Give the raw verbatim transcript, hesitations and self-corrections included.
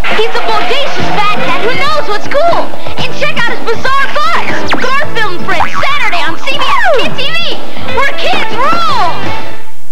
He's a bodacious fat cat who knows what's cool. And check out his bizarre